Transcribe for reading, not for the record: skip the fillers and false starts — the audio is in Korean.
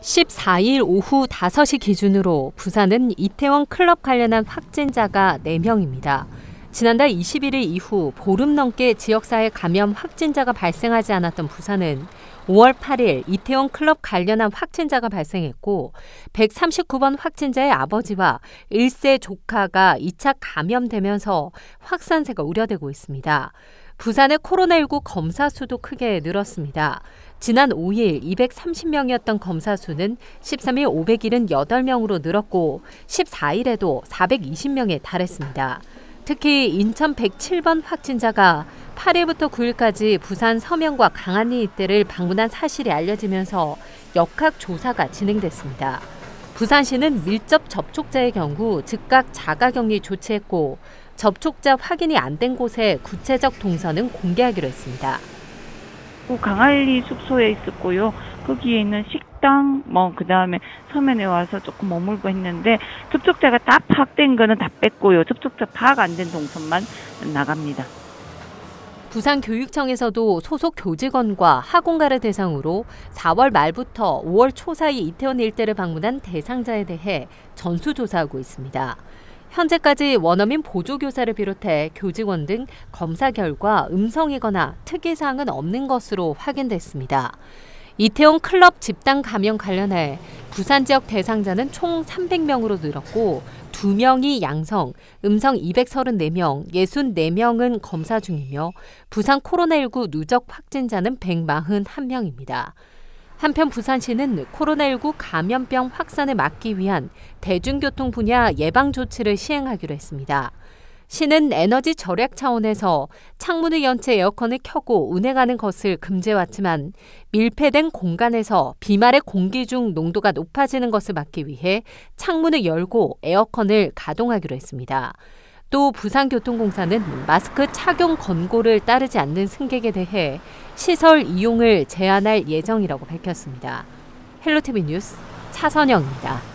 14일 오후 5시 기준으로 부산은 이태원 클럽 관련한 확진자가 4명입니다. 지난달 21일 이후 보름 넘게 지역사회 감염 확진자가 발생하지 않았던 부산은 5월 8일 이태원 클럽 관련한 확진자가 발생했고 139번 확진자의 아버지와 1세 조카가 2차 감염되면서 확산세가 우려되고 있습니다. 부산의 코로나19 검사 수도 크게 늘었습니다. 지난 5일 230명이었던 검사 수는 13일 578명으로 늘었고 14일에도 420명에 달했습니다. 특히 인천 107번 확진자가 8일부터 9일까지 부산 서면과 강안리 일대를 방문한 사실이 알려지면서 역학 조사가 진행됐습니다. 부산시는 밀접 접촉자의 경우 즉각 자가격리 조치했고 접촉자 확인이 안 된 곳의 구체적 동선은 공개하기로 했습니다. 강안리 숙소에 있었고요. 거기에 있는 식당, 그다음에 서면에 와서 조금 머물고 했는데 접촉자가 다 파악된 거는 다 뺐고요. 접촉자 파악 안 된 동선만 나갑니다. 부산교육청에서도 소속 교직원과 학원가를 대상으로 4월 말부터 5월 초 사이 이태원 일대를 방문한 대상자에 대해 전수조사하고 있습니다. 현재까지 원어민 보조교사를 비롯해 교직원 등 검사 결과 음성이거나 특이사항은 없는 것으로 확인됐습니다. 이태원 클럽 집단 감염 관련해 부산 지역 대상자는 총 300명으로 늘었고 2명이 양성, 음성 234명, 64명은 검사 중이며 부산 코로나19 누적 확진자는 141명입니다. 한편 부산시는 코로나19 감염병 확산을 막기 위한 대중교통 분야 예방 조치를 시행하기로 했습니다. 시는 에너지 절약 차원에서 창문을 연 채 에어컨을 켜고 운행하는 것을 금지해왔지만 밀폐된 공간에서 비말의 공기 중 농도가 높아지는 것을 막기 위해 창문을 열고 에어컨을 가동하기로 했습니다. 또 부산교통공사는 마스크 착용 권고를 따르지 않는 승객에 대해 시설 이용을 제한할 예정이라고 밝혔습니다. 헬로티비 뉴스 차선영입니다.